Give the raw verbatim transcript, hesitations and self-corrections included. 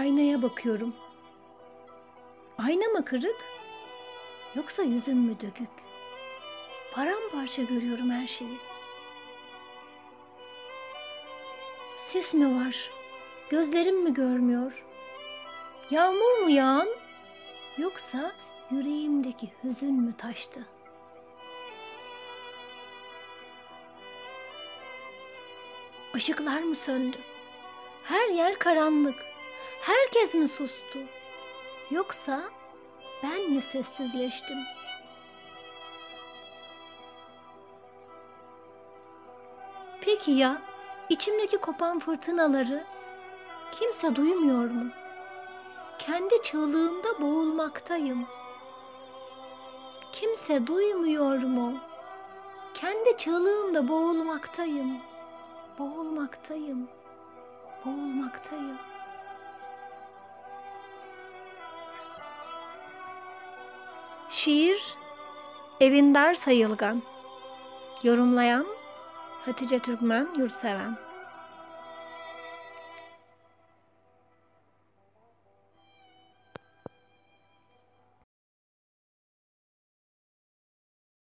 Aynaya bakıyorum. Ayna mı kırık? Yoksa yüzüm mü dökük? Paramparça görüyorum her şeyi. Sis mi var? Gözlerim mi görmüyor? Yağmur mu yağan? Yoksa yüreğimdeki hüzün mü taştı? Işıklar mı söndü? Her yer karanlık. Herkes mi sustu? Yoksa ben mi sessizleştim? Peki ya içimdeki kopan fırtınaları kimse duymuyor mu? Kendi çığlığımda boğulmaktayım. Kimse duymuyor mu? Kendi çığlığımda boğulmaktayım. Boğulmaktayım. Boğulmaktayım. Şiir Evindar Sayılgan. Yorumlayan Hatice Türkmen Yurtseven.